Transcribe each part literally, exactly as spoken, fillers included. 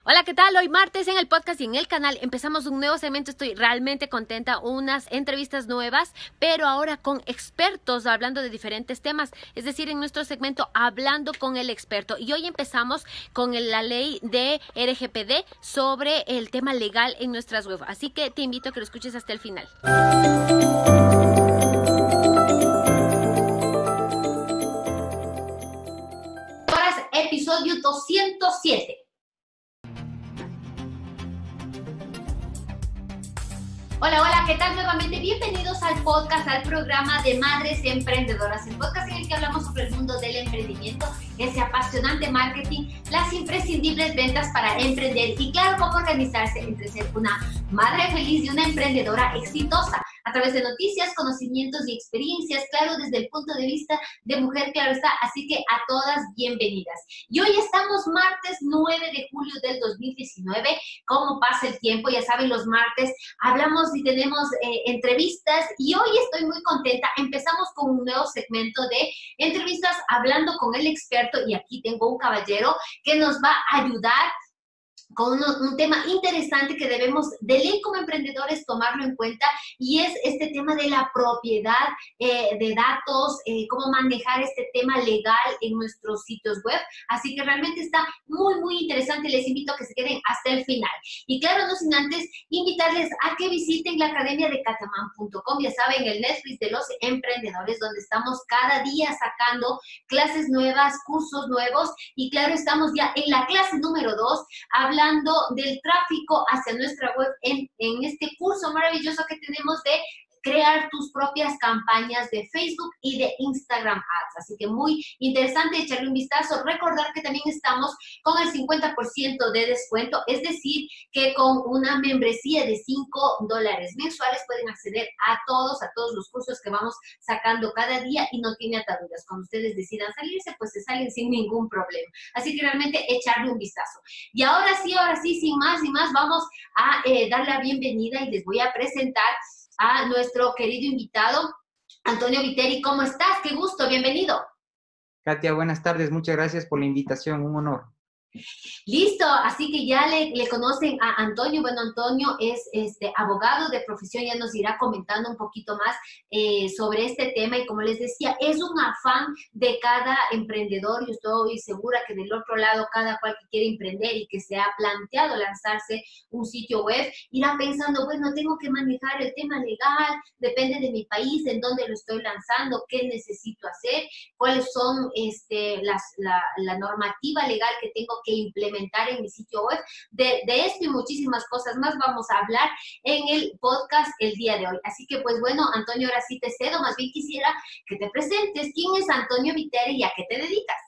Hola, ¿qué tal? Hoy martes en el podcast y en el canal empezamos un nuevo segmento. Estoy realmente contenta, unas entrevistas nuevas, pero ahora con expertos hablando de diferentes temas, es decir, en nuestro segmento Hablando con el experto. Y hoy empezamos con la ley de R G P D sobre el tema legal en nuestras web. Así que te invito a que lo escuches hasta el final. Episodio doscientos siete. Hola, hola, ¿qué tal? Nuevamente bienvenidos al podcast, al programa de Madres Emprendedoras, el podcast en el que hablamos sobre el mundo del emprendimiento, ese apasionante marketing, las imprescindibles ventas para emprender y claro, cómo organizarse entre ser una madre feliz y una emprendedora exitosa a través de noticias, conocimientos y experiencias, claro, desde el punto de vista de mujer, claro está, así que a todas bienvenidas. Y hoy estamos martes nueve de julio del dos mil diecinueve, ¿cómo pasa el tiempo? Ya saben, los martes hablamos y tenemos eh, entrevistas y hoy estoy muy contenta. Empezamos con un nuevo segmento de entrevistas hablando con el experto y aquí tengo un caballero que nos va a ayudar con un, un tema interesante que debemos de ley como emprendedores tomarlo en cuenta y es este tema de la propiedad eh, de datos, eh, cómo manejar este tema legal en nuestros sitios web. Así que realmente está muy, muy interesante. Les invito a que se queden hasta el final. Y claro, no sin antes invitarles a que visiten la academia de Cataman punto com. Ya saben, el Netflix de los emprendedores, donde estamos cada día sacando clases nuevas, cursos nuevos y claro, estamos ya en la clase número dos, hablando hablando del tráfico hacia nuestra web en, en este curso maravilloso que tenemos de crear tus propias campañas de Facebook y de Instagram Ads. Así que muy interesante echarle un vistazo. Recordar que también estamos con el cincuenta por ciento de descuento, es decir, que con una membresía de cinco dólares mensuales pueden acceder a todos, a todos los cursos que vamos sacando cada día y no tiene ataduras. Cuando ustedes decidan salirse, pues se salen sin ningún problema. Así que realmente echarle un vistazo. Y ahora sí, ahora sí, sin más y más, vamos a eh, dar la bienvenida y les voy a presentar a nuestro querido invitado, Antonio Viteri. ¿Cómo estás? Qué gusto, bienvenido. Katia, buenas tardes, muchas gracias por la invitación, un honor. Listo, así que ya le, le conocen a Antonio. Bueno, Antonio es este, abogado de profesión, ya nos irá comentando un poquito más eh, sobre este tema y como les decía, es un afán de cada emprendedor. Yo estoy segura que del otro lado, cada cual que quiere emprender y que se ha planteado lanzarse un sitio web, irá pensando, bueno, tengo que manejar el tema legal, depende de mi país, en dónde lo estoy lanzando, qué necesito hacer, cuáles son este, las, la, la normativa legal que tengo que implementar en mi sitio web. De, de esto y muchísimas cosas más vamos a hablar en el podcast el día de hoy. Así que pues bueno, Antonio, ahora sí te cedo. Más bien quisiera que te presentes. ¿Quién es Antonio Viteri y a qué te dedicas?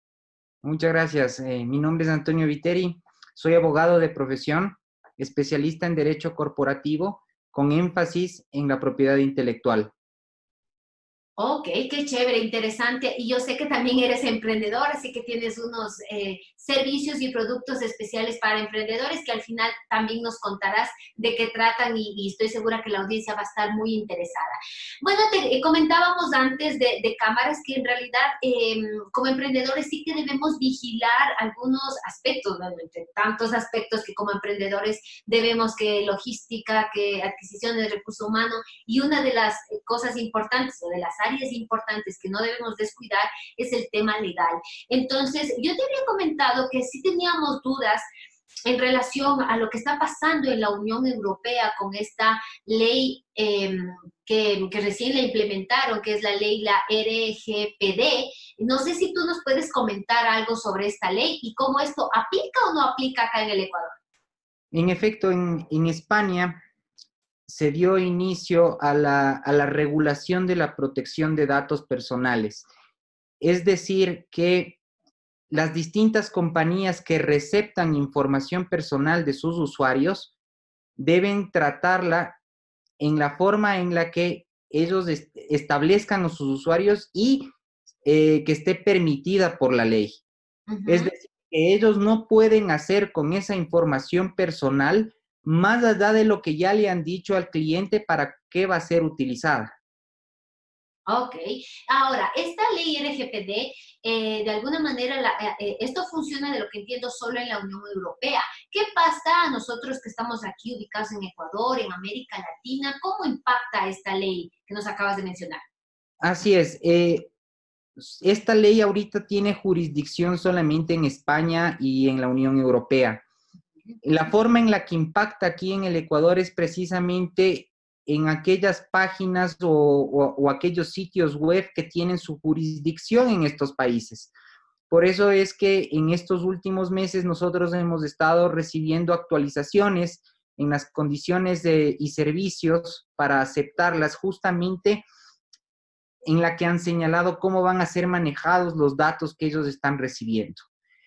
Muchas gracias. Eh, mi nombre es Antonio Viteri. Soy abogado de profesión, especialista en derecho corporativo, con énfasis en la propiedad intelectual. Ok, qué chévere, interesante. Y yo sé que también eres emprendedor, así que tienes unos eh, servicios y productos especiales para emprendedores que al final también nos contarás de qué tratan y, y estoy segura que la audiencia va a estar muy interesada. Bueno, te eh, comentábamos antes de, de cámaras que en realidad eh, como emprendedores sí que debemos vigilar algunos aspectos, bueno, entre tantos aspectos que como emprendedores debemos, que logística, que adquisición de recurso humano, y una de las cosas importantes o de las áreas importantes que no debemos descuidar es el tema legal. Entonces, yo te había comentado que sí teníamos dudas en relación a lo que está pasando en la Unión Europea con esta ley eh, que, que recién la implementaron, que es la ley, la R G P D. No sé si tú nos puedes comentar algo sobre esta ley y cómo esto aplica o no aplica acá en el Ecuador. En efecto, en, en España se dio inicio a la, a la regulación de la protección de datos personales. Es decir, que las distintas compañías que receptan información personal de sus usuarios deben tratarla en la forma en la que ellos est- establezcan a sus usuarios y eh, que esté permitida por la ley. Uh-huh. Es decir, que ellos no pueden hacer con esa información personal más allá de lo que ya le han dicho al cliente para qué va a ser utilizada. Ok. Ahora, esta ley R G P D, eh, de alguna manera, la, eh, eh, esto funciona, de lo que entiendo, solo en la Unión Europea. ¿Qué pasa a nosotros que estamos aquí ubicados en Ecuador, en América Latina? ¿Cómo impacta esta ley que nos acabas de mencionar? Así es. Eh, esta ley ahorita tiene jurisdicción solamente en España y en la Unión Europea. La forma en la que impacta aquí en el Ecuador es precisamente en aquellas páginas o, o, o aquellos sitios web que tienen su jurisdicción en estos países. Por eso es que en estos últimos meses nosotros hemos estado recibiendo actualizaciones en las condiciones de, y servicios para aceptarlas, justamente en la que han señalado cómo van a ser manejados los datos que ellos están recibiendo.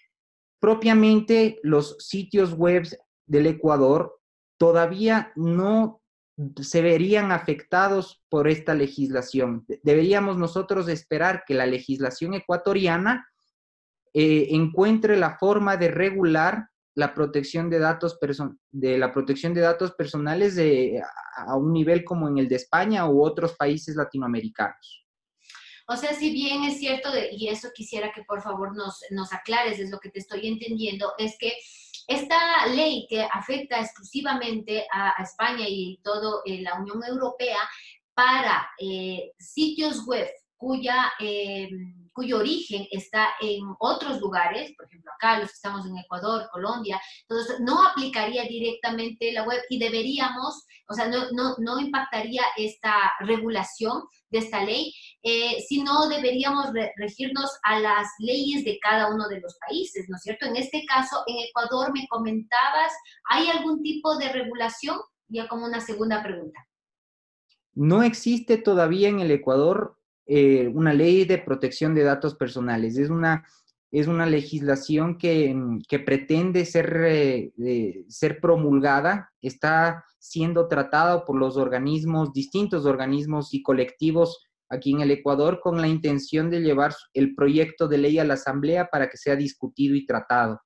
Propiamente los sitios web del Ecuador todavía no se verían afectados por esta legislación. Deberíamos nosotros esperar que la legislación ecuatoriana eh, encuentre la forma de regular la protección de datos, de la protección de datos personales de, a un nivel como en el de España u otros países latinoamericanos. O sea, si bien es cierto, de, y eso quisiera que por favor nos, nos aclares, es lo que te estoy entendiendo, es que esta ley que afecta exclusivamente a, a España y toda eh, la Unión Europea para eh, sitios web cuya, eh, cuyo origen está en otros lugares, por ejemplo acá, los que estamos en Ecuador, Colombia, entonces no aplicaría directamente la web y deberíamos, o sea, no, no, no impactaría esta regulación de esta ley, eh, sino deberíamos re regirnos a las leyes de cada uno de los países, ¿no es cierto? En este caso, en Ecuador me comentabas, ¿hay algún tipo de regulación? Ya como una segunda pregunta. No existe todavía en el Ecuador eh, una ley de protección de datos personales. Es una, es una legislación que, que pretende ser, eh, eh, ser promulgada, está siendo tratada por los organismos, distintos organismos y colectivos aquí en el Ecuador, con la intención de llevar el proyecto de ley a la Asamblea para que sea discutido y tratado.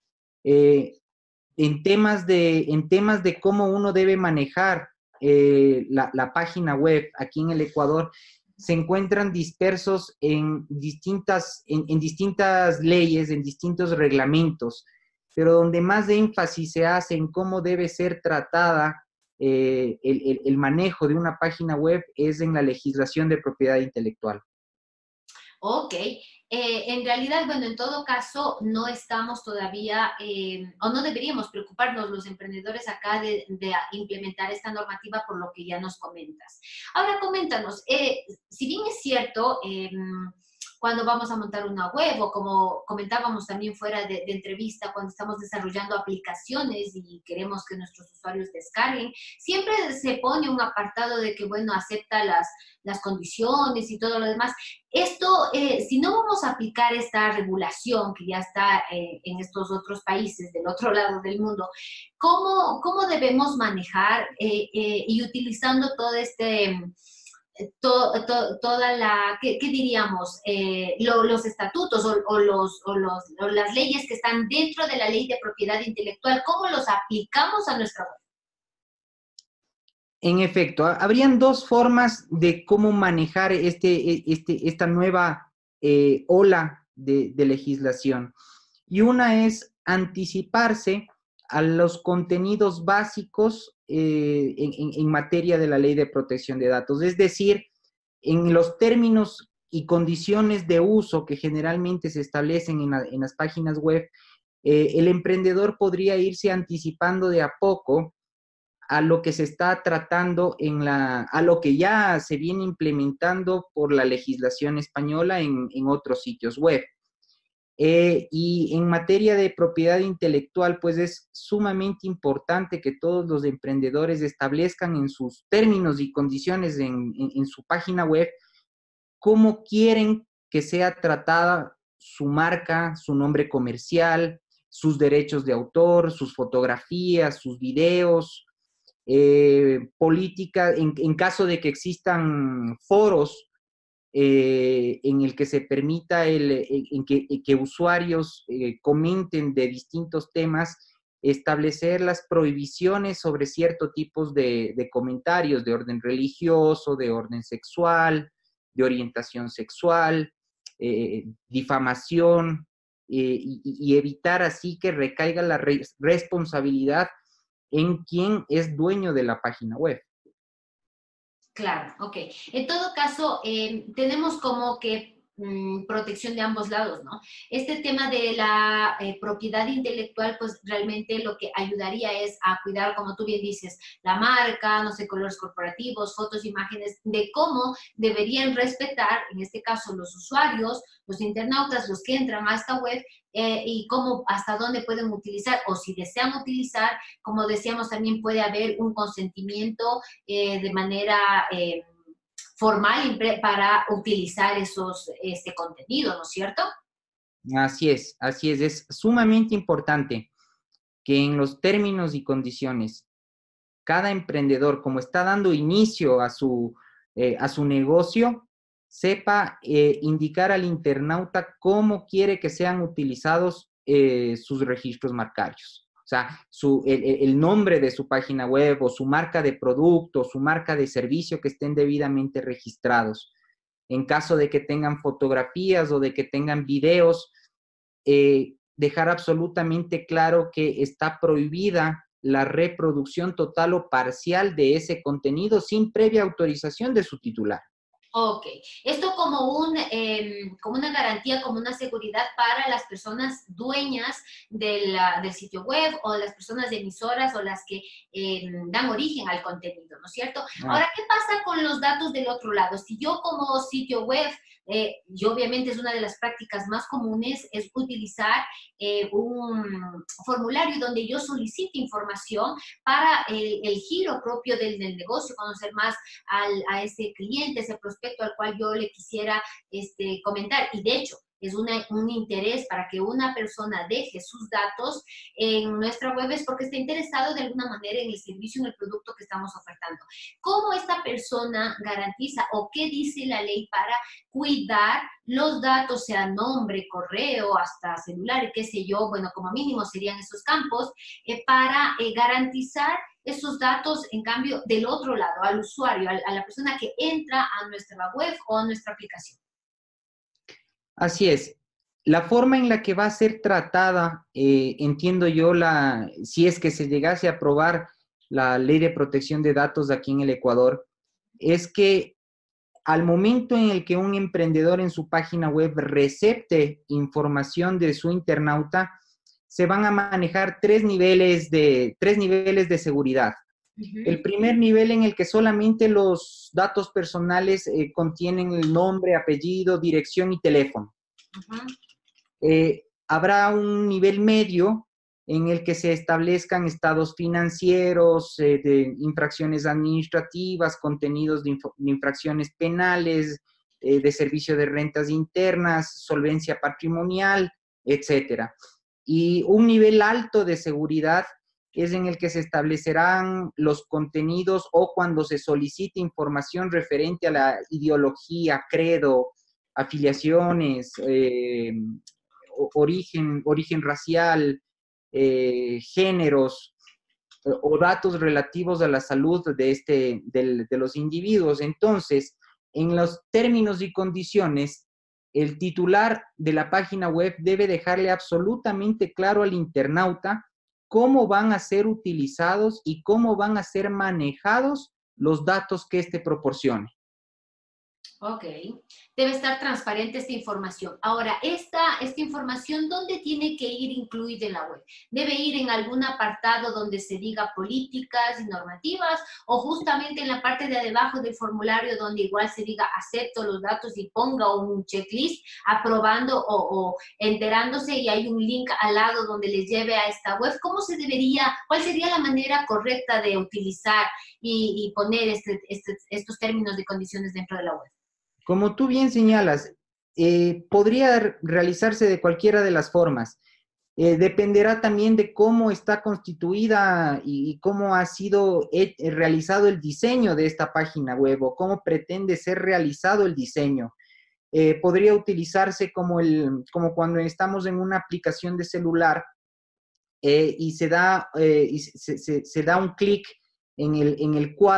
Eh, en, temas de, en temas de cómo uno debe manejar eh, la, la página web aquí en el Ecuador, se encuentran dispersos en distintas, en, en distintas leyes, en distintos reglamentos, pero donde más énfasis se hace en cómo debe ser tratada eh, el, el, el manejo de una página web es en la legislación de propiedad intelectual. Ok, eh, en realidad, bueno, en todo caso, no estamos todavía, eh, o no deberíamos preocuparnos los emprendedores acá de, de implementar esta normativa por lo que ya nos comentas. Ahora, coméntanos, eh, si bien es cierto, eh, cuando vamos a montar una web o como comentábamos también fuera de, de entrevista, cuando estamos desarrollando aplicaciones y queremos que nuestros usuarios descarguen, siempre se pone un apartado de que, bueno, acepta las, las condiciones y todo lo demás. Esto, eh, si no vamos a aplicar esta regulación que ya está eh, en estos otros países del otro lado del mundo, ¿cómo, cómo debemos manejar eh, eh, y utilizando todo este... To, to, toda la, ¿qué, qué diríamos? Eh, lo, los estatutos o, o, los, o, los, o las leyes que están dentro de la ley de propiedad intelectual, ¿cómo los aplicamos a nuestra web? En efecto, habrían dos formas de cómo manejar este, este, esta nueva eh, ola de, de legislación. Y una es anticiparse a los contenidos básicos eh, en, en, en materia de la ley de protección de datos. Es decir, en los términos y condiciones de uso que generalmente se establecen en, la, en las páginas web, eh, el emprendedor podría irse anticipando de a poco a lo que se está tratando en la, a lo que ya se viene implementando por la legislación española en, en otros sitios web. Eh, y en materia de propiedad intelectual, pues es sumamente importante que todos los emprendedores establezcan en sus términos y condiciones en, en, en su página web cómo quieren que sea tratada su marca, su nombre comercial, sus derechos de autor, sus fotografías, sus videos, eh, política, en, en caso de que existan foros Eh, en el que se permita el, en que, que usuarios eh, comenten de distintos temas, establecer las prohibiciones sobre ciertos tipos de, de comentarios de orden religioso, de orden sexual, de orientación sexual, eh, difamación, eh, y, y evitar así que recaiga la re responsabilidad en quien es dueño de la página web. Claro, ok. En todo caso, eh, tenemos como que mmm, protección de ambos lados, ¿no? Este tema de la eh, propiedad intelectual, pues realmente lo que ayudaría es a cuidar, como tú bien dices, la marca, no sé, colores corporativos, fotos, imágenes, de cómo deberían respetar, en este caso, los usuarios, los internautas, los que entran a esta web, eh, y cómo, hasta dónde pueden utilizar, o si desean utilizar, como decíamos, también puede haber un consentimiento eh, de manera eh, formal para utilizar esos, este contenido, ¿no es cierto? Así es, así es. Es sumamente importante que en los términos y condiciones, cada emprendedor, como está dando inicio a su, eh, a su negocio, sepa eh, indicar al internauta cómo quiere que sean utilizados eh, sus registros marcarios. O sea, su, el, el nombre de su página web o su marca de producto, su marca de servicio que estén debidamente registrados. En caso de que tengan fotografías o de que tengan videos, eh, dejar absolutamente claro que está prohibida la reproducción total o parcial de ese contenido sin previa autorización de su titular. Ok, esto como, un, eh, como una garantía, como una seguridad para las personas dueñas de la, del sitio web o las personas emisoras o las que eh, dan origen al contenido, ¿no es cierto? Ah. Ahora, ¿qué pasa con los datos del otro lado? Si yo como sitio web, eh, y obviamente es una de las prácticas más comunes, es utilizar eh, un formulario donde yo solicite información para el, el giro propio del, del negocio, conocer más al, a ese cliente, ese prospecto al cual yo le quisiera este, comentar. Y de hecho, es una, un interés para que una persona deje sus datos en nuestra web, es porque está interesado de alguna manera en el servicio, en el producto que estamos ofertando. ¿Cómo esta persona garantiza o qué dice la ley para cuidar los datos, sea nombre, correo, hasta celular y qué sé yo? Bueno, como mínimo serían esos campos, eh, para eh, garantizar esos datos, en cambio, del otro lado, al usuario, a la persona que entra a nuestra web o a nuestra aplicación. Así es. La forma en la que va a ser tratada, eh, entiendo yo, la, si es que se llegase a aprobar la Ley de Protección de Datos aquí en el Ecuador, es que al momento en el que un emprendedor en su página web recepte información de su internauta, se van a manejar tres niveles de, tres niveles de seguridad. Uh-huh. El primer nivel en el que solamente los datos personales eh, contienen el nombre, apellido, dirección y teléfono. Uh-huh. eh, habrá un nivel medio en el que se establezcan estados financieros, eh, de infracciones administrativas, contenidos de, inf- de infracciones penales, eh, de servicio de rentas internas, solvencia patrimonial, etcétera. Y un nivel alto de seguridad es en el que se establecerán los contenidos o cuando se solicite información referente a la ideología, credo, afiliaciones, eh, origen, origen racial, eh, géneros eh, o datos relativos a la salud de, este, del, de los individuos. Entonces, en los términos y condiciones, el titular de la página web debe dejarle absolutamente claro al internauta cómo van a ser utilizados y cómo van a ser manejados los datos que éste proporcione. Ok, debe estar transparente esta información. Ahora, esta, esta información, ¿dónde tiene que ir incluida en la web? ¿Debe ir en algún apartado donde se diga políticas y normativas o justamente en la parte de abajo del formulario donde igual se diga acepto los datos y ponga un checklist aprobando o, o enterándose y hay un link al lado donde les lleve a esta web? ¿Cómo se debería, cuál sería la manera correcta de utilizar y, y poner este, este, estos términos y condiciones dentro de la web? Como tú bien señalas, eh, podría realizarse de cualquiera de las formas. Eh, dependerá también de cómo está constituida y, y cómo ha sido he, he realizado el diseño de esta página web o cómo pretende ser realizado el diseño. Eh, podría utilizarse como, el, como cuando estamos en una aplicación de celular eh, y, se da, eh, y se, se, se da un clic en el, en el cuadro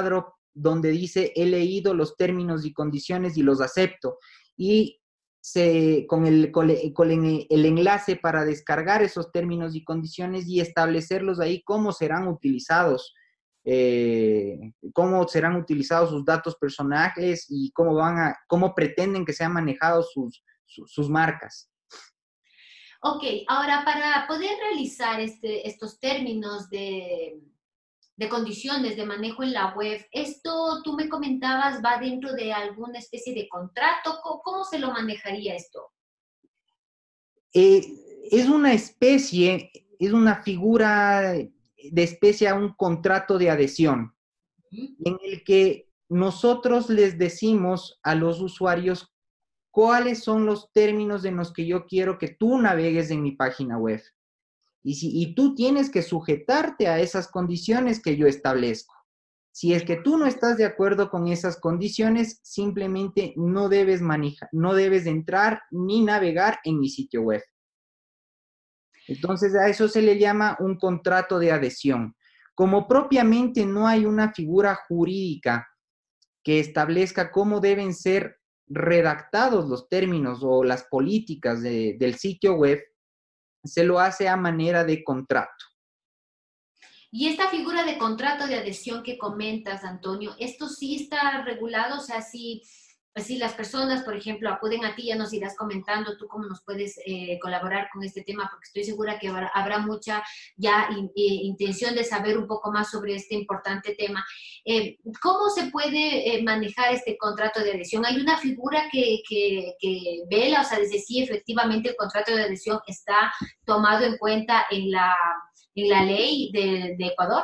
donde dice he leído los términos y condiciones y los acepto. Y se, con, el, con, el, con el enlace para descargar esos términos y condiciones y establecerlos ahí cómo serán utilizados, eh, cómo serán utilizados sus datos personales y cómo, van a, cómo pretenden que sean manejados sus, sus, sus marcas. Ok, ahora para poder realizar este, estos términos de, de condiciones de manejo en la web, esto tú me comentabas va dentro de alguna especie de contrato. ¿Cómo, cómo se lo manejaría esto? Eh, es una especie, es una figura de especie a un contrato de adhesión, uh-huh, en el que nosotros les decimos a los usuarios cuáles son los términos en los que yo quiero que tú navegues en mi página web. Y, si, y tú tienes que sujetarte a esas condiciones que yo establezco. Si es que tú no estás de acuerdo con esas condiciones, simplemente no debes manejar, no debes entrar ni navegar en mi sitio web. Entonces, a eso se le llama un contrato de adhesión. Como propiamente no hay una figura jurídica que establezca cómo deben ser redactados los términos o las políticas de, del sitio web, se lo hace a manera de contrato. Y esta figura de contrato de adhesión que comentas, Antonio, ¿esto sí está regulado? O sea, si, si las personas, por ejemplo, acuden a ti, ya nos irás comentando tú cómo nos puedes eh, colaborar con este tema, porque estoy segura que habrá, habrá mucha ya in, eh, intención de saber un poco más sobre este importante tema. Eh, ¿Cómo se puede eh, manejar este contrato de adhesión? ¿Hay una figura que, que, que vela, o sea, desde si efectivamente el contrato de adhesión está tomado en cuenta en la... en la ley de, de Ecuador?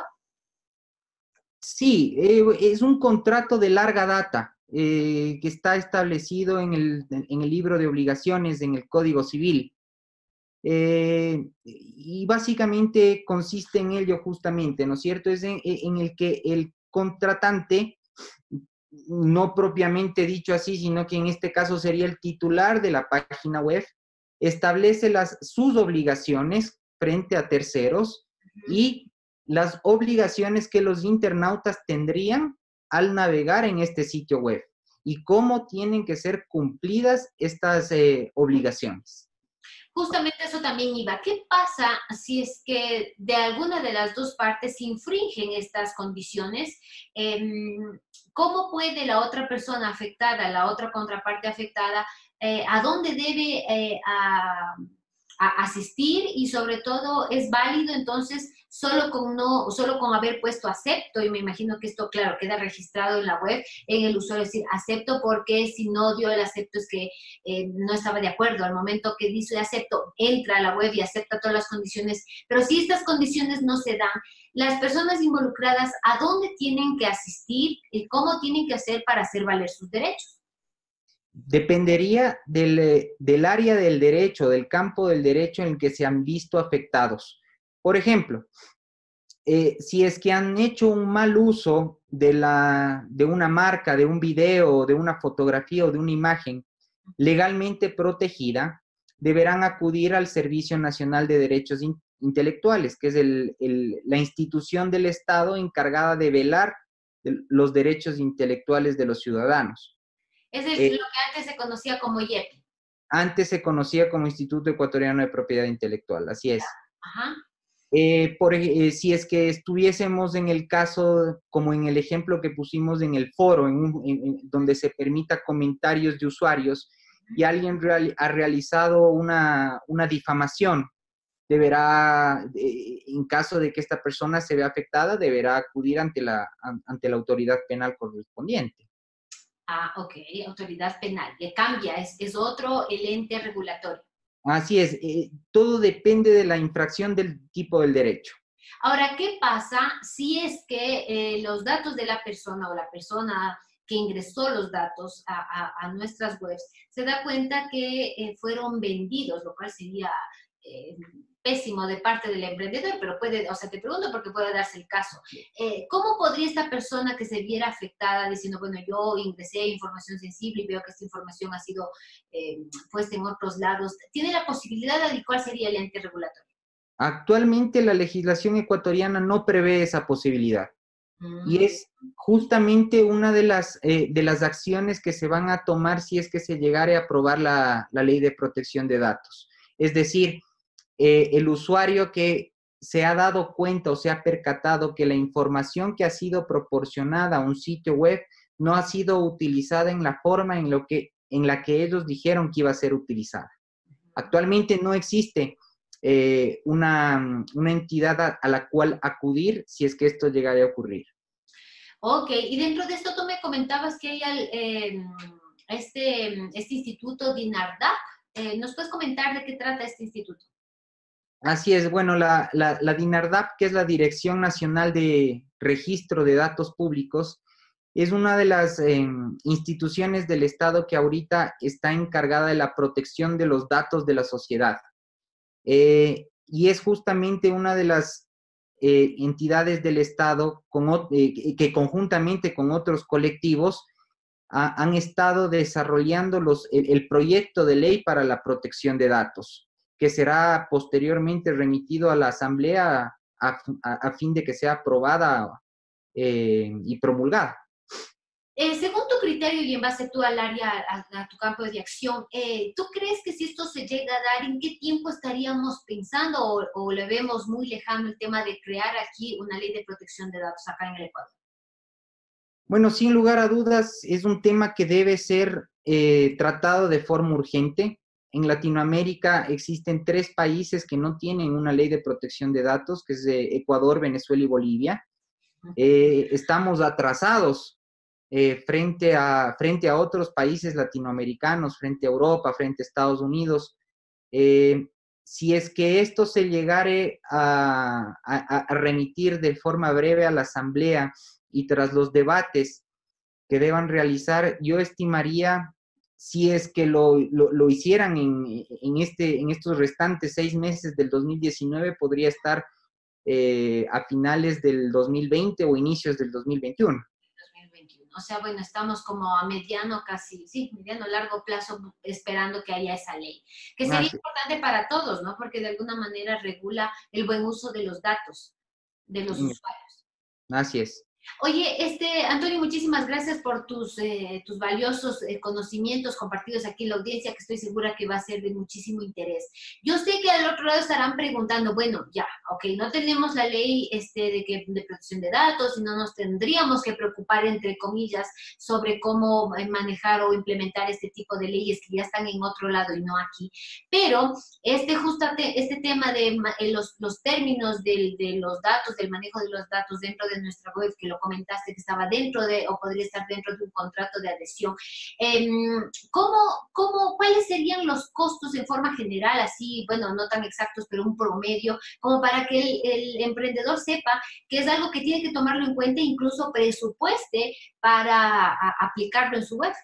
Sí, eh, es un contrato de larga data eh, que está establecido en el, en el libro de obligaciones, en el Código Civil. Eh, y básicamente consiste en ello justamente, ¿no es cierto? Es en, en el que el contratante, no propiamente dicho así, sino que en este caso sería el titular de la página web, establece las, sus obligaciones frente a terceros y las obligaciones que los internautas tendrían al navegar en este sitio web y cómo tienen que ser cumplidas estas eh, obligaciones. Justamente eso también iba. ¿Qué pasa si es que de alguna de las dos partes infringen estas condiciones? Eh, ¿Cómo puede la otra persona afectada, la otra contraparte afectada, eh, a dónde debe eh, a, a asistir? Y sobre todo, ¿es válido entonces solo con, no, solo con haber puesto acepto? Y me imagino que esto, claro, queda registrado en la web, en el usuario, decir acepto, porque si no dio el acepto es que eh, no estaba de acuerdo. Al momento que dice acepto, entra a la web y acepta todas las condiciones. Pero si estas condiciones no se dan, las personas involucradas, ¿a dónde tienen que asistir y cómo tienen que hacer para hacer valer sus derechos? Dependería del, del área del derecho, del campo del derecho en el que se han visto afectados. Por ejemplo, eh, si es que han hecho un mal uso de, la, de una marca, de un video, de una fotografía o de una imagen legalmente protegida, deberán acudir al Servicio Nacional de Derechos Intelectuales, que es el, el, la institución del Estado encargada de velar de los derechos intelectuales de los ciudadanos. Es decir, eh, lo que antes se conocía como I E P. Antes se conocía como Instituto Ecuatoriano de Propiedad Intelectual, así es. Ajá. Eh, por, eh, si es que estuviésemos en el caso, como en el ejemplo que pusimos en el foro, en un, en, en, donde se permita comentarios de usuarios, y alguien real, ha realizado una, una difamación, deberá, eh, en caso de que esta persona se vea afectada, deberá acudir ante la, ante la autoridad penal correspondiente. Ah, ok, autoridad penal. Le cambia, es, es otro el ente regulatorio. Así es, eh, todo depende de la infracción del tipo del derecho. Ahora, ¿qué pasa si es que eh, los datos de la persona o la persona que ingresó los datos a, a, a nuestras webs se da cuenta que eh, fueron vendidos, lo cual sería eh, pésimo de parte del emprendedor, pero puede, o sea, te pregunto porque puede darse el caso. Eh, ¿Cómo podría esta persona que se viera afectada diciendo, bueno, yo ingresé información sensible y veo que esta información ha sido eh, puesta en otros lados, tiene la posibilidad de cuál sería el ente regulatorio? Actualmente la legislación ecuatoriana no prevé esa posibilidad. Y es justamente una de las, eh, de las acciones que se van a tomar si es que se llegare a aprobar la, la ley de protección de datos. Es decir, eh, el usuario que se ha dado cuenta o se ha percatado que la información que ha sido proporcionada a un sitio web no ha sido utilizada en la forma en, lo que, en la que ellos dijeron que iba a ser utilizada. Actualmente no existe eh, una, una entidad a, a la cual acudir si es que esto llegara a ocurrir. Ok, y dentro de esto tú me comentabas que hay el, eh, este, este instituto DINARDAP. Eh, ¿Nos puedes comentar de qué trata este instituto? Así es, bueno, la, la, la DINARDAP, que es la Dirección Nacional de Registro de Datos Públicos, es una de las eh, instituciones del Estado que ahorita está encargada de la protección de los datos de la sociedad. Eh, y es justamente una de las eh, entidades del Estado con, eh, que conjuntamente con otros colectivos ha, han estado desarrollando los, el, el proyecto de ley para la protección de datos, que será posteriormente remitido a la Asamblea a, a, a fin de que sea aprobada eh, y promulgada. Eh, según tu criterio y en base tú al área, a, a tu campo de acción, eh, ¿tú crees que si esto se llega a dar, en qué tiempo estaríamos pensando o, o le vemos muy lejano el tema de crear aquí una ley de protección de datos acá en el Ecuador? Bueno, sin lugar a dudas, es un tema que debe ser eh, tratado de forma urgente. En Latinoamérica existen tres países que no tienen una ley de protección de datos, que es eh, Ecuador, Venezuela y Bolivia. Eh, estamos atrasados eh, frente, a, frente a otros países latinoamericanos, frente a Europa, frente a Estados Unidos. Eh, si es que esto se llegare a, a, a remitir de forma breve a la Asamblea y tras los debates que deban realizar, yo estimaría, si es que lo, lo, lo hicieran en, en, este, en estos restantes seis meses del dos mil diecinueve, podría estar eh, a finales del dos mil veinte o inicios del dos mil veintiuno. dos mil veintiuno. O sea, bueno, estamos como a mediano, casi, sí, mediano, largo plazo esperando que haya esa ley, que sería Ah, sí. importante para todos, ¿no? Porque de alguna manera regula el buen uso de los datos de los usuarios. Así es. Oye, este, Antonio, muchísimas gracias por tus, eh, tus valiosos eh, conocimientos compartidos aquí en la audiencia, que estoy segura que va a ser de muchísimo interés. Yo sé que al otro lado estarán preguntando, bueno, ya, ok, no tenemos la ley este, de, que, de protección de datos y no nos tendríamos que preocupar, entre comillas, sobre cómo manejar o implementar este tipo de leyes que ya están en otro lado y no aquí. Pero este, justamente, este tema de eh, los, los términos del, de los datos, del manejo de los datos dentro de nuestra web, que lo comentaste que estaba dentro de, o podría estar dentro de un contrato de adhesión. Eh, ¿cómo, cómo, ¿Cuáles serían los costos en forma general, así, bueno, no tan exactos, pero un promedio, como para que el, el emprendedor sepa que es algo que tiene que tomarlo en cuenta, incluso presupueste para a, aplicarlo en su web?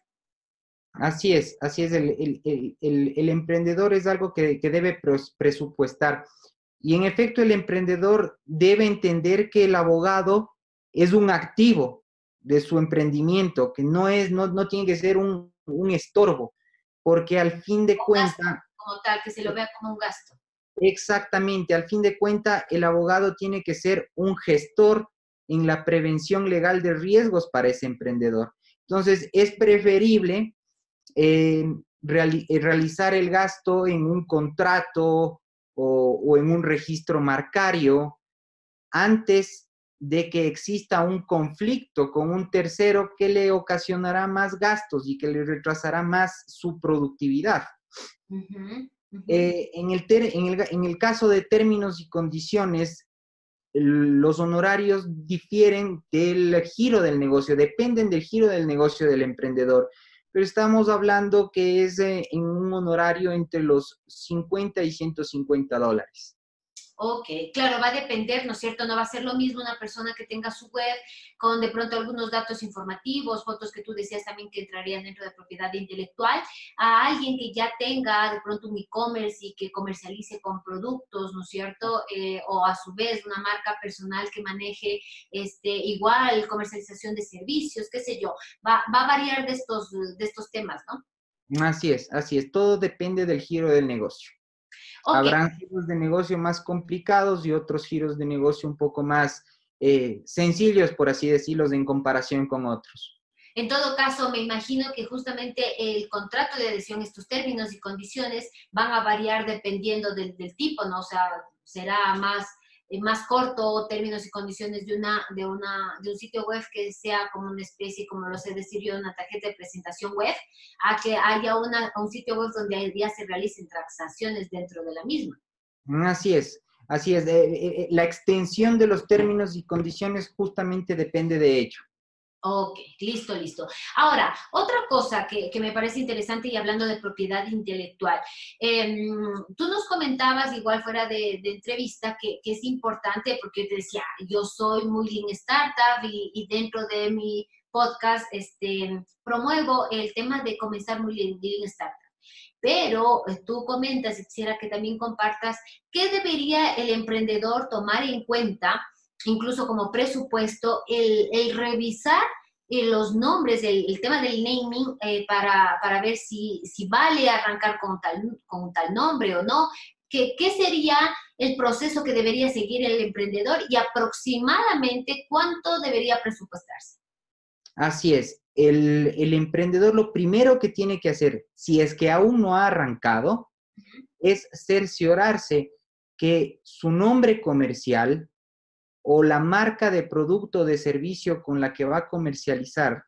Así es, así es. El, el, el, el, el emprendedor es algo que, que debe presupuestar. Y en efecto, el emprendedor debe entender que el abogado es un activo de su emprendimiento, que no, es, no, no tiene que ser un, un estorbo, porque al fin de cuentas... Como tal, que se lo vea como un gasto. Exactamente, al fin de cuentas, el abogado tiene que ser un gestor en la prevención legal de riesgos para ese emprendedor. Entonces, es preferible eh, reali realizar el gasto en un contrato o, o en un registro marcario antes de que exista un conflicto con un tercero que le ocasionará más gastos y que le retrasará más su productividad. Uh-huh, uh-huh. Eh, en, el ter en, el, en el caso de términos y condiciones, los honorarios difieren del giro del negocio, dependen del giro del negocio del emprendedor, pero estamos hablando que es eh, en un honorario entre los cincuenta y ciento cincuenta dólares. Ok, claro, va a depender, ¿no es cierto? No va a ser lo mismo una persona que tenga su web con de pronto algunos datos informativos, fotos que tú decías también que entrarían dentro de propiedad intelectual, a alguien que ya tenga de pronto un e-commerce y que comercialice con productos, ¿no es cierto? Eh, o a su vez una marca personal que maneje este, igual comercialización de servicios, qué sé yo. Va, va a variar de estos, de estos temas, ¿no? Así es, así es. Todo depende del giro del negocio. Okay. Habrán giros de negocio más complicados y otros giros de negocio un poco más eh, sencillos, por así decirlo, en comparación con otros. En todo caso, me imagino que justamente el contrato de adhesión, estos términos y condiciones van a variar dependiendo del, del tipo, ¿no? O sea, será más, eh, más corto términos y condiciones de, una, de, una, de un sitio web que sea como una especie, como lo sé decir yo, una tarjeta de presentación web, a que haya una, un sitio web donde ya se realicen transacciones dentro de la misma. Así es, así es. Eh, eh, la extensión de los términos y condiciones justamente depende de ello. Ok, listo, listo. Ahora, otra cosa que, que me parece interesante y hablando de propiedad intelectual, eh, tú nos comentabas igual fuera de, de entrevista que, que, es importante porque te decía, yo soy muy Lean Startup y, y dentro de mi podcast este, promuevo el tema de comenzar muy Lean, Lean Startup. Pero eh, tú comentas y quisiera que también compartas qué debería el emprendedor tomar en cuenta incluso como presupuesto, el, el revisar eh, los nombres, el, el tema del naming, eh, para, para ver si, si vale arrancar con tal, con tal nombre o no. ¿Qué, ¿Qué sería el proceso que debería seguir el emprendedor y aproximadamente cuánto debería presupuestarse? Así es. El, el emprendedor lo primero que tiene que hacer, si es que aún no ha arrancado, uh-huh. es cerciorarse que su nombre comercial o la marca de producto o de servicio con la que va a comercializar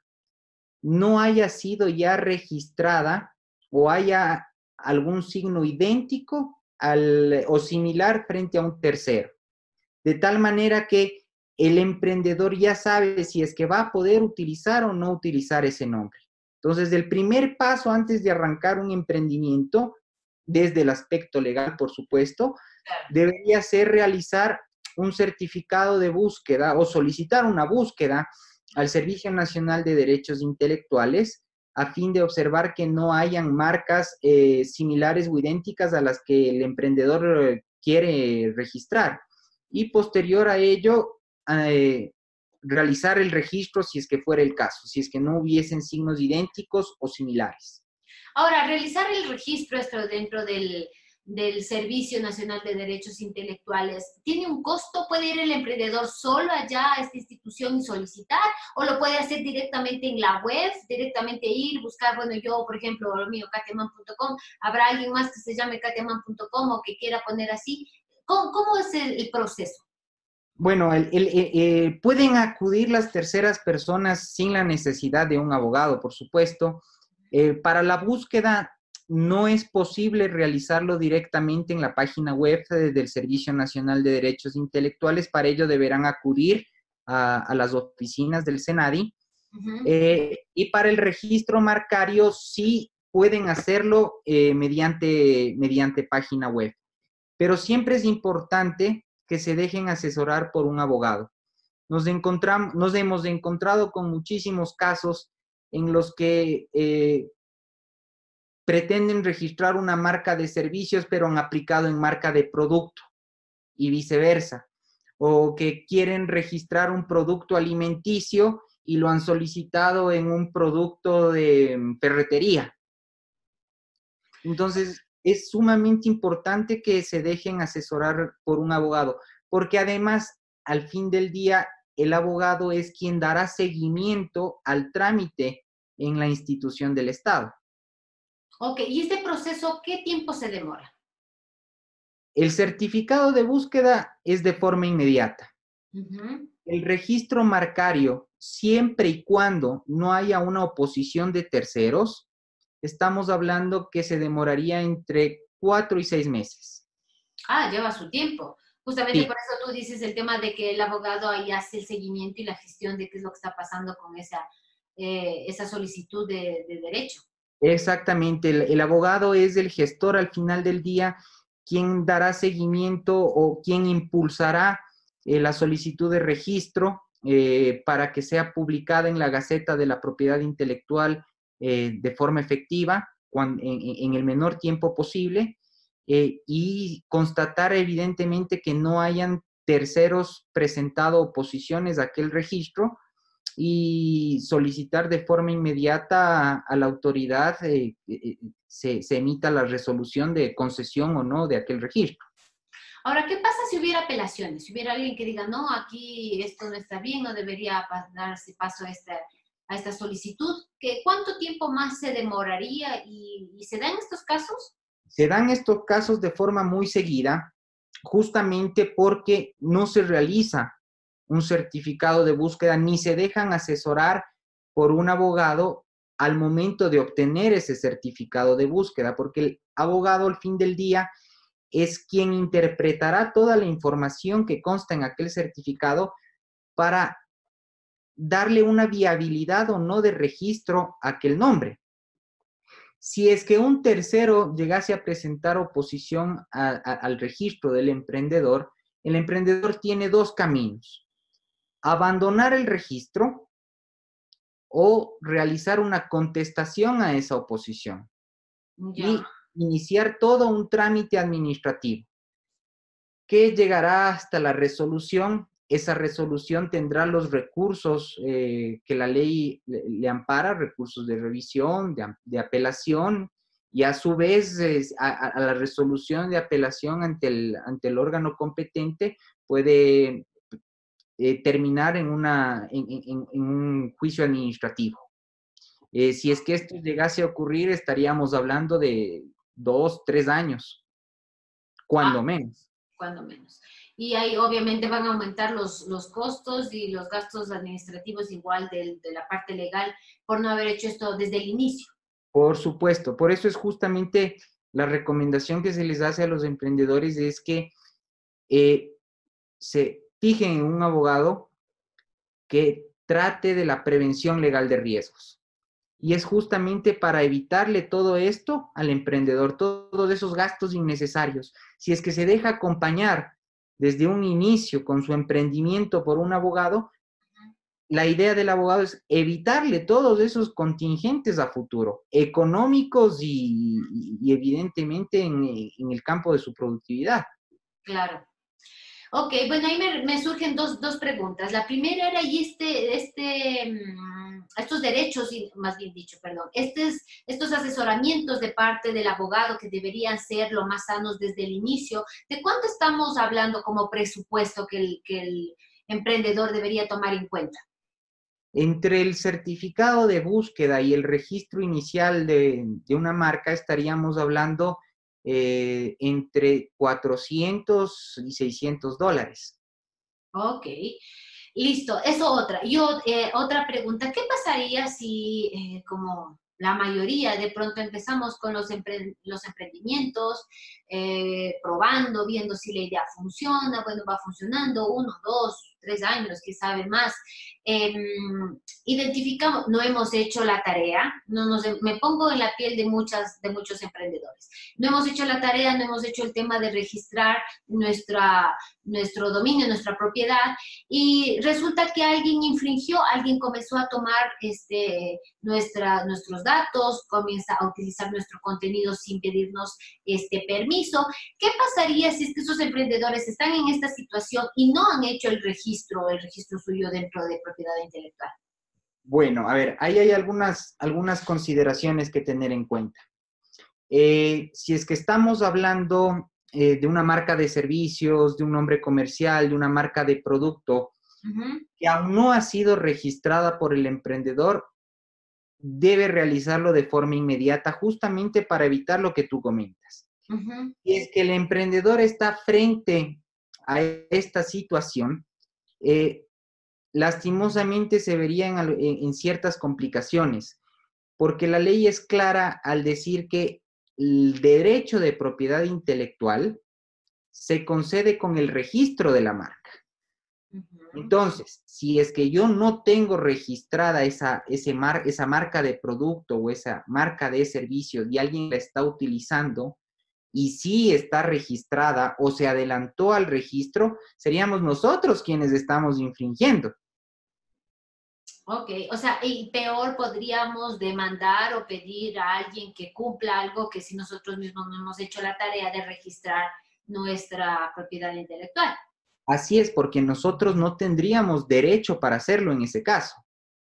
no haya sido ya registrada o haya algún signo idéntico al, o similar frente a un tercero. De tal manera que el emprendedor ya sabe si es que va a poder utilizar o no utilizar ese nombre. Entonces, el primer paso antes de arrancar un emprendimiento, desde el aspecto legal, por supuesto, debería ser realizar un certificado de búsqueda o solicitar una búsqueda al Servicio Nacional de Derechos Intelectuales a fin de observar que no hayan marcas eh, similares o idénticas a las que el emprendedor eh, quiere registrar. Y posterior a ello, eh, realizar el registro si es que fuera el caso, si es que no hubiesen signos idénticos o similares. Ahora, realizar el registro esto dentro del... del Servicio Nacional de Derechos Intelectuales, ¿tiene un costo? ¿Puede ir el emprendedor solo allá a esta institución y solicitar? ¿O lo puede hacer directamente en la web, directamente ir, buscar, bueno, yo, por ejemplo, lo mío, katiaman punto com, habrá alguien más que se llame katiaman punto com o que quiera poner así? ¿Cómo, cómo es el, el proceso? Bueno, el, el, el, eh, pueden acudir las terceras personas sin la necesidad de un abogado, por supuesto. Eh, para la búsqueda, no es posible realizarlo directamente en la página web del Servicio Nacional de Derechos Intelectuales. Para ello deberán acudir a, a las oficinas del SENADI. Uh-huh. eh, y para el registro marcario sí pueden hacerlo eh, mediante, mediante página web. Pero siempre es importante que se dejen asesorar por un abogado. Nos, encontramos, nos hemos encontrado con muchísimos casos en los que eh, pretenden registrar una marca de servicios, pero han aplicado en marca de producto y viceversa. O que quieren registrar un producto alimenticio y lo han solicitado en un producto de ferretería. Entonces, es sumamente importante que se dejen asesorar por un abogado, porque además, al fin del día, el abogado es quien dará seguimiento al trámite en la institución del Estado. Ok, ¿y este proceso qué tiempo se demora? El certificado de búsqueda es de forma inmediata. Uh-huh. El registro marcario, siempre y cuando no haya una oposición de terceros, estamos hablando que se demoraría entre cuatro y seis meses. Ah, lleva su tiempo. Justamente Sí. Por eso tú dices el tema de que el abogado ahí hace el seguimiento y la gestión de qué es lo que está pasando con esa, eh, esa solicitud de, de derecho. Exactamente, el, el abogado es el gestor al final del día, quien dará seguimiento o quien impulsará eh, la solicitud de registro eh, para que sea publicada en la Gaceta de la Propiedad Intelectual eh, de forma efectiva, cuando, en, en el menor tiempo posible, eh, y constatar evidentemente que no hayan terceros presentado oposiciones a aquel registro, y solicitar de forma inmediata a, a la autoridad eh, eh, se, se emita la resolución de concesión o no de aquel registro. Ahora, ¿qué pasa si hubiera apelaciones? Si hubiera alguien que diga, no, aquí esto no está bien, no debería pa- darse paso a esta, a esta solicitud, ¿qué, ¿cuánto tiempo más se demoraría y, y se dan estos casos? Se dan estos casos de forma muy seguida, justamente porque no se realiza un certificado de búsqueda ni se dejan asesorar por un abogado al momento de obtener ese certificado de búsqueda, porque el abogado al fin del día es quien interpretará toda la información que consta en aquel certificado para darle una viabilidad o no de registro a aquel nombre. Si es que un tercero llegase a presentar oposición a, a, al registro del emprendedor, el emprendedor tiene dos caminos: abandonar el registro o realizar una contestación a esa oposición Ya. y iniciar todo un trámite administrativo que llegará hasta la resolución. Esa resolución tendrá los recursos eh, que la ley le, le, ampara, recursos de revisión, de, de apelación, y a su vez eh, a, a, la resolución de apelación ante el, ante el órgano competente puede eh, terminar en, una, en, en, en un juicio administrativo. Eh, si es que esto llegase a ocurrir, estaríamos hablando de dos, tres años, cuando Ah, menos. cuando menos. Y ahí obviamente van a aumentar los, los costos y los gastos administrativos igual de, de la parte legal por no haber hecho esto desde el inicio. Por supuesto, por eso es justamente la recomendación que se les hace a los emprendedores es que eh, se fijen en un abogado que trate de la prevención legal de riesgos. Y es justamente para evitarle todo esto al emprendedor, todos esos gastos innecesarios. Si es que se deja acompañar desde un inicio con su emprendimiento por un abogado, la idea del abogado es evitarle todos esos contingentes a futuro, económicos y, y evidentemente en, en, el campo de su productividad. Claro. Ok, bueno, ahí me, me surgen dos, dos, preguntas. La primera era, y este, este, estos derechos, más bien dicho, perdón, estos, estos asesoramientos de parte del abogado que deberían ser lo más sanos desde el inicio, ¿de cuánto estamos hablando como presupuesto que el, que el emprendedor debería tomar en cuenta? Entre el certificado de búsqueda y el registro inicial de, de una marca estaríamos hablando eh, entre cuatrocientos y seiscientos dólares. Ok, listo. Eso otra. Yo, eh, otra pregunta, ¿qué pasaría si eh, como la mayoría de pronto empezamos con los, empre los emprendimientos, eh, probando, viendo si la idea funciona, bueno, va funcionando, uno, dos, tres años, quién sabe más. Eh, identificamos, no hemos hecho la tarea, no nos, me pongo en la piel de, muchas, de muchos emprendedores. No hemos hecho la tarea, no hemos hecho el tema de registrar nuestra, nuestro dominio, nuestra propiedad, y resulta que alguien infringió, alguien comenzó a tomar este, nuestra, nuestros datos, comienza a utilizar nuestro contenido sin pedirnos este permiso. ¿Qué pasaría si es que esos emprendedores están en esta situación y no han hecho el registro, el registro suyo dentro de propiedad intelectual? Bueno, a ver, ahí hay algunas, algunas consideraciones que tener en cuenta. Eh, si es que estamos hablando eh, de una marca de servicios, de un nombre comercial, de una marca de producto, uh-huh, que aún no ha sido registrada por el emprendedor, debe realizarlo de forma inmediata, justamente para evitar lo que tú comentas. Uh-huh. Y es que el emprendedor está frente a esta situación, eh, lastimosamente se verían en, en ciertas complicaciones, porque la ley es clara al decir que el derecho de propiedad intelectual se concede con el registro de la marca. Entonces, si es que yo no tengo registrada esa, ese mar, esa marca de producto o esa marca de servicio y alguien la está utilizando y sí está registrada o se adelantó al registro, seríamos nosotros quienes estamos infringiendo. Ok, o sea, y peor podríamos demandar o pedir a alguien que cumpla algo que si nosotros mismos no hemos hecho la tarea de registrar nuestra propiedad intelectual. Así es, porque nosotros no tendríamos derecho para hacerlo en ese caso.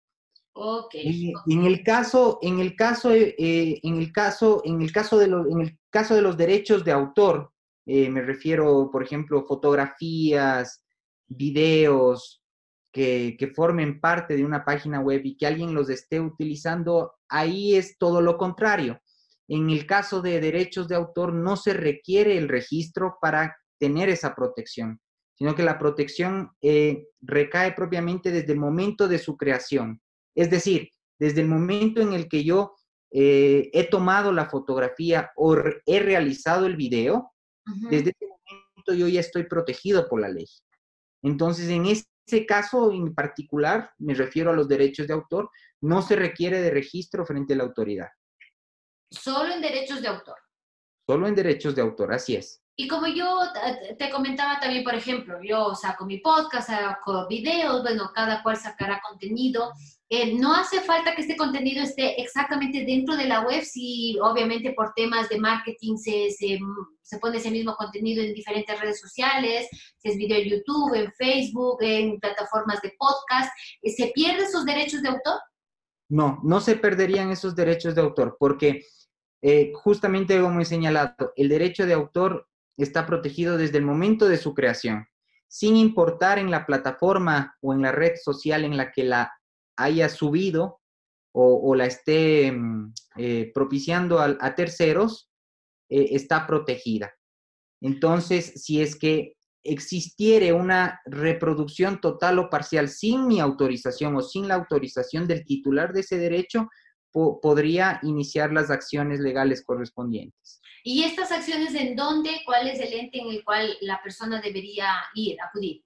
Okay. En, en el caso, en el caso, eh, en el caso, en el caso de los, en el caso de los derechos de autor, Eh, me refiero, por ejemplo, fotografías, videos que, que formen parte de una página web y que alguien los esté utilizando, ahí es todo lo contrario. En el caso de derechos de autor no se requiere el registro para tener esa protección, sino que la protección eh, recae propiamente desde el momento de su creación. Es decir, desde el momento en el que yo eh, he tomado la fotografía o he realizado el video, uh-huh. Desde ese momento yo ya estoy protegido por la ley. Entonces, en ese caso en particular, me refiero a los derechos de autor, no se requiere de registro frente a la autoridad. Solo en derechos de autor. Solo en derechos de autor, así es. Y como yo te comentaba también, por ejemplo, yo saco mi podcast, saco videos, bueno, cada cual sacará contenido. Eh, no hace falta que este contenido esté exactamente dentro de la web, si obviamente por temas de marketing se, se, se pone ese mismo contenido en diferentes redes sociales, si es video en YouTube, en Facebook, en plataformas de podcast, ¿se pierden esos derechos de autor? No, no se perderían esos derechos de autor, porque eh, justamente como he señalado, el derecho de autor está protegido desde el momento de su creación, sin importar en la plataforma o en la red social en la que la haya subido o, o la esté eh, propiciando a, a terceros, eh, está protegida. Entonces, si es que existiere una reproducción total o parcial sin mi autorización o sin la autorización del titular de ese derecho, po- podría iniciar las acciones legales correspondientes. ¿Y estas acciones en dónde? ¿Cuál es el ente en el cual la persona debería ir, acudir?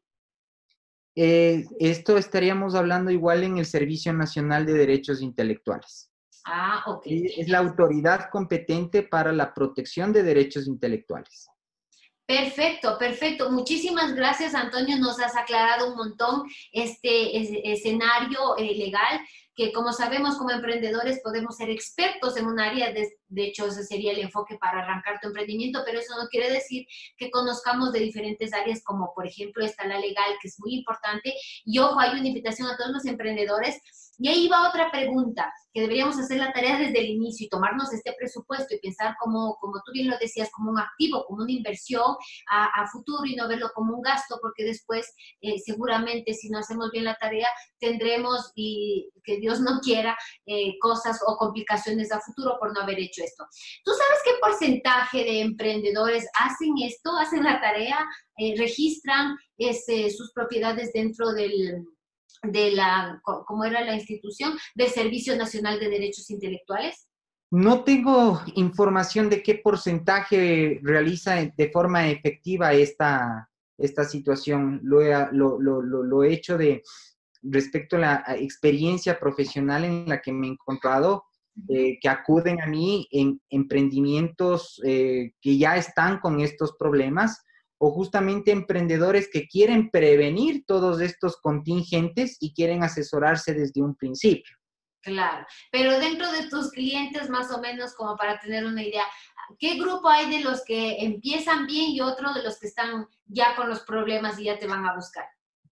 Eh, esto estaríamos hablando igual en el Servicio Nacional de Derechos Intelectuales. Ah, ok. Es la autoridad competente para la protección de derechos intelectuales. Perfecto, perfecto. Muchísimas gracias, Antonio. Nos has aclarado un montón este es, escenario eh, legal, que como sabemos como emprendedores podemos ser expertos en un área, de, de hecho ese sería el enfoque para arrancar tu emprendimiento, pero eso no quiere decir que conozcamos de diferentes áreas, como por ejemplo está la legal, que es muy importante. Y ojo, hay una invitación a todos los emprendedores. Y ahí va otra pregunta, que deberíamos hacer la tarea desde el inicio y tomarnos este presupuesto y pensar como, como tú bien lo decías, como un activo, como una inversión a, a futuro y no verlo como un gasto, porque después eh, seguramente si no hacemos bien la tarea tendremos, y que Dios no quiera, eh, cosas o complicaciones a futuro por no haber hecho esto. ¿Tú sabes qué porcentaje de emprendedores hacen esto, hacen la tarea, eh, registran ese, sus propiedades dentro del... de la, ¿cómo era la institución? Del Servicio Nacional de Derechos Intelectuales? No tengo información de qué porcentaje realiza de forma efectiva esta, esta situación. Lo he, lo, lo, lo, lo he hecho de, respecto a la experiencia profesional en la que me he encontrado, eh, que acuden a mí en emprendimientos eh, que ya están con estos problemas, o justamente emprendedores que quieren prevenir todos estos contingentes y quieren asesorarse desde un principio. Claro, pero dentro de tus clientes, más o menos, como para tener una idea, ¿qué grupo hay de los que empiezan bien y otro de los que están ya con los problemas y ya te van a buscar?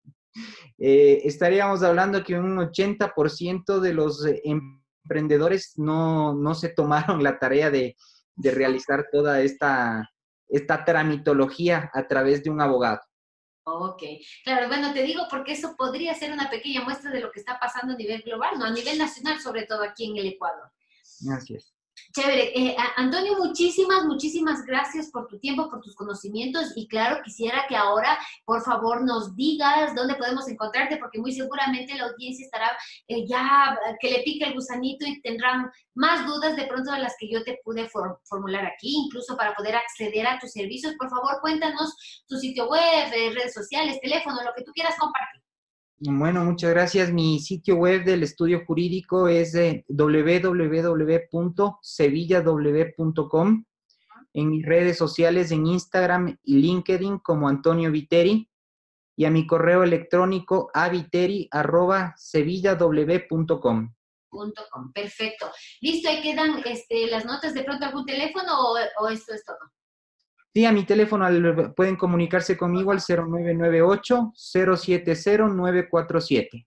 Eh, estaríamos hablando que un ochenta por ciento de los emprendedores no, no se tomaron la tarea de, de realizar toda esta... esta tramitología a través de un abogado. Ok, claro, bueno, te digo porque eso podría ser una pequeña muestra de lo que está pasando a nivel global, no, a nivel nacional, sobre todo aquí en el Ecuador. Así es. Chévere. Eh, Antonio, muchísimas, muchísimas gracias por tu tiempo, por tus conocimientos, y claro, quisiera que ahora, por favor, nos digas dónde podemos encontrarte, porque muy seguramente la audiencia estará eh, ya que le pique el gusanito y tendrán más dudas de pronto de las que yo te pude for formular aquí, incluso para poder acceder a tus servicios. Por favor, cuéntanos tu sitio web, eh, redes sociales, teléfono, lo que tú quieras compartir. Bueno, muchas gracias. Mi sitio web del estudio jurídico es eh, doble u doble u doble u punto sevilla w punto com. En mis redes sociales, en Instagram y LinkedIn, como Antonio Viteri. Y a mi correo electrónico aviteri arroba sevilla w punto com. Punto com. Perfecto. Listo, ahí quedan este, las notas. ¿De pronto algún teléfono o, o esto es todo? Sí, a mi teléfono al, pueden comunicarse conmigo al cero nueve nueve ocho, cero siete cero, nueve cuatro siete.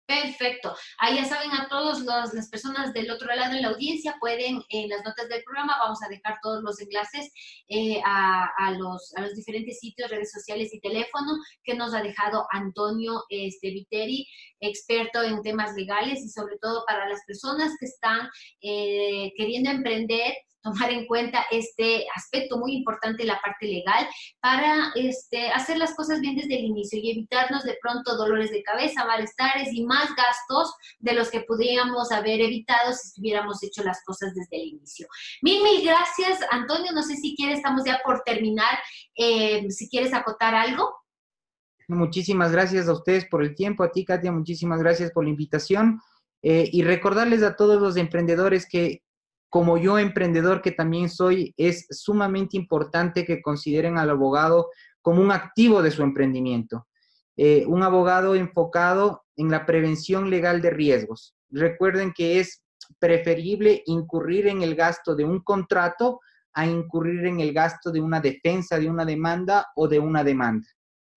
Perfecto. Ahí ya saben, a todas las personas del otro lado en la audiencia, pueden, en las notas del programa, vamos a dejar todos los enlaces eh, a, a, los, a los diferentes sitios, redes sociales y teléfono que nos ha dejado Antonio este, Viteri, experto en temas legales y sobre todo para las personas que están eh, queriendo emprender, tomar en cuenta este aspecto muy importante, la parte legal, para este, hacer las cosas bien desde el inicio y evitarnos de pronto dolores de cabeza, malestares y más gastos de los que podríamos haber evitado si hubiéramos hecho las cosas desde el inicio. Mil, mil gracias, Antonio. No sé si quieres, estamos ya por terminar, eh, si quieres acotar algo. Muchísimas gracias a ustedes por el tiempo, a ti, Katia, muchísimas gracias por la invitación, eh, y recordarles a todos los emprendedores que, como yo, emprendedor que también soy, es sumamente importante que consideren al abogado como un activo de su emprendimiento. Eh, un abogado enfocado en la prevención legal de riesgos. Recuerden que es preferible incurrir en el gasto de un contrato a incurrir en el gasto de una defensa, de una demanda o de una demanda.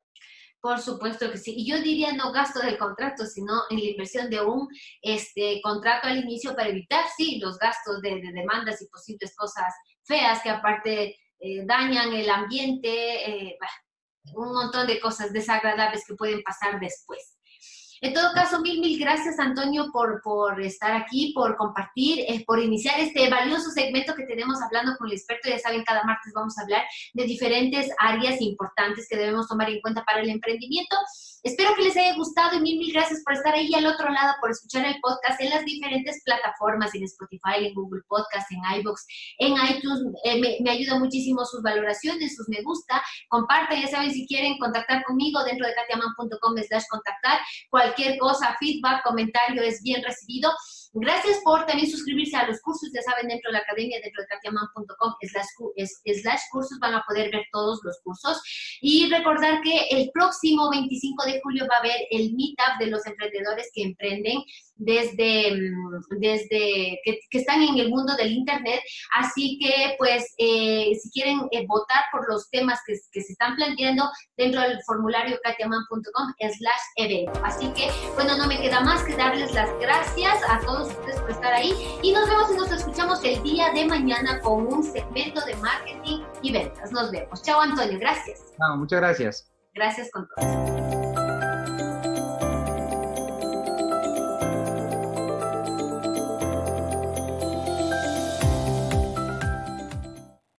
Por supuesto que sí. Y yo diría no gasto del contrato, sino en la inversión de un este, contrato al inicio para evitar, sí, los gastos de, de demandas y posibles cosas feas que aparte eh, dañan el ambiente, eh, un montón de cosas desagradables que pueden pasar después. En todo caso, mil, mil gracias, Antonio, por, por estar aquí, por compartir, eh, por iniciar este valioso segmento que tenemos hablando con el experto. Ya saben, cada martes vamos a hablar de diferentes áreas importantes que debemos tomar en cuenta para el emprendimiento. Espero que les haya gustado y mil, mil gracias por estar ahí al otro lado, por escuchar el podcast en las diferentes plataformas, en Spotify, en Google Podcast, en iVoox, en iTunes. Eh, me, me ayuda muchísimo sus valoraciones, sus me gusta. Compartan, ya saben, si quieren contactar conmigo dentro de katiaman punto com slash contactar. Cualquier cosa, feedback, comentario es bien recibido. Gracias por también suscribirse a los cursos, ya saben, dentro de la academia, dentro de katiaman punto com slash cursos, van a poder ver todos los cursos. Y recordar que el próximo veinticinco de julio va a haber el meetup de los emprendedores que emprenden desde, desde que, que están en el mundo del internet. Así que, pues, eh, si quieren eh, votar por los temas que, que se están planteando dentro del formulario katiaman punto com slash evento. Así que, bueno, no me queda más que darles las gracias a todos ustedes por estar ahí y nos vemos y nos escuchamos el día de mañana con un segmento de marketing y ventas. Nos vemos. Chao, Antonio. Gracias. No, muchas gracias. Gracias con todo.